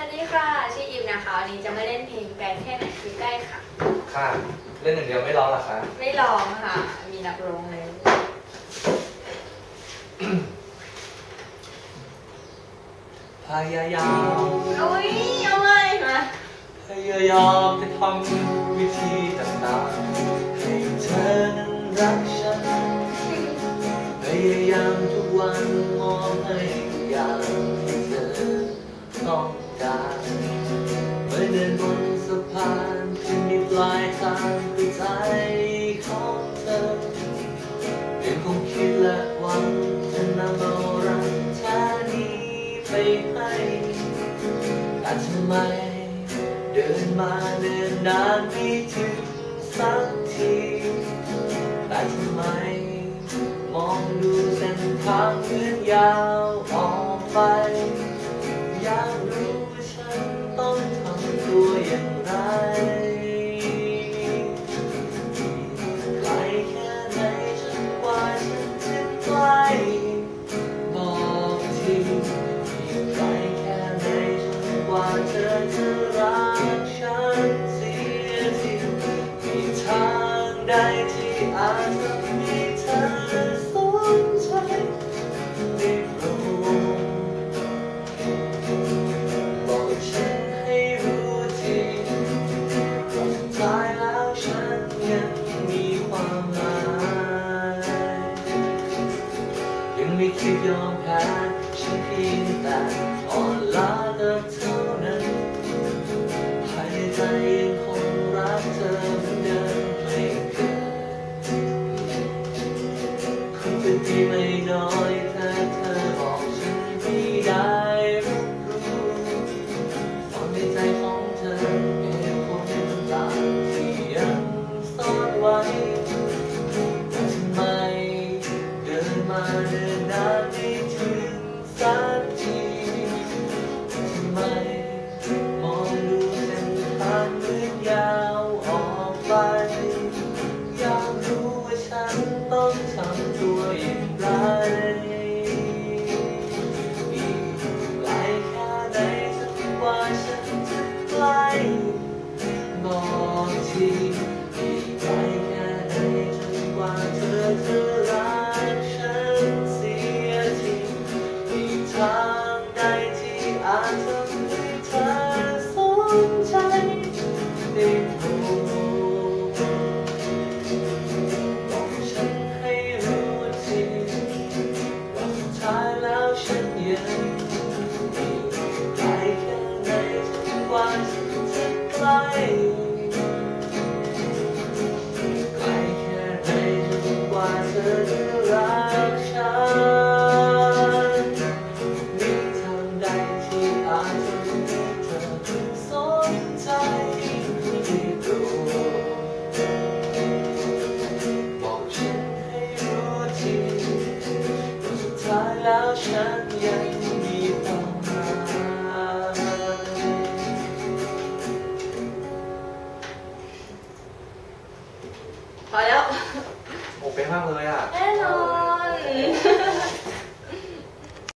วัสดีค่ะชื่ออิมนะคะวันนี้จะมาเล่นเพลงไกลแค่ไหนคือใกล้ค่ะค่ะเล่นหนึ่งเดียวไม่ร้องหรอคะไม่ร้องค่ะมีนักร้องเลยพยายามอุ้ยเอาไงมาพยายามจะทำวิธีต่างๆให้เธอนั้นรักฉันพยายามทุกวันมองให้อย่างที่เธอต้องการเมื่อเดินบนสะพานที่มีปลายทางคือใจของเธอยังคงคิดและหวังจะนำเอารักแท้นี้ไปให้แต่ทำไมเดินมาเดินนานไม่ถึงสักทีแต่ทำไมมองดูเส้นทางเหมือนยาวออกไปอยากรู้ว่าฉันต้องทำตัวอย่างไรไกลแค่ไหนจนกว่าฉันจะใกล้บอกทีไกลแค่ไหนจนกว่าเธอจะรักฉันเสียทีมีทางใดที่อาจทำให้เธอสนใจได้โปรดบอกฉันให้รู้ทีว่าสุดท้ายแล้วฉันยังมีความหมายยังไม่คิดยอมแพ้ฉันเพียงแต่อ่อนล้ากับเท่านั้นภายในใจยังคงรักเธอเหมือนเดิมไม่เคยคงจะดีไม่น้อยถ้าเธอบอกฉันให้ได้รับรู้ตอนในใจของเธอเหตุผลต่างที่ยังซ่อนไว้แต่ทำไมเดินมาเดินนานไม่ถึงสักทีทำไมมองดูเส้นทางเหมือนยาวออกไปอยากรู้ว่าฉันต้องทำตัวอย่างไรอีกไกลแค่ไหนจนกว่าฉันจะใกล้บอกทีอีกไกลแค่ไหนจนกว่าเธอจะรักฉันเสียทีมีทางใดที่อาจทำให้เธอสนใจได้โปรดบอกฉันให้รู้ทีว่าสุดท้ายแล้วฉันยังมีไกลแค่ไหนจนกว่าฉันจะใกล้ไกลแค่ไหนจนกว่าเธอจะรักฉันมีทางใดที่อาจทำให้เธอสนใจได้โปรดบอกฉันให้รู้ทีว่าสุดท้ายแล้วฉันยังมีความหมายพอแล้วโอ้เป๊ะมากเลยอ่ะเอ๊ะ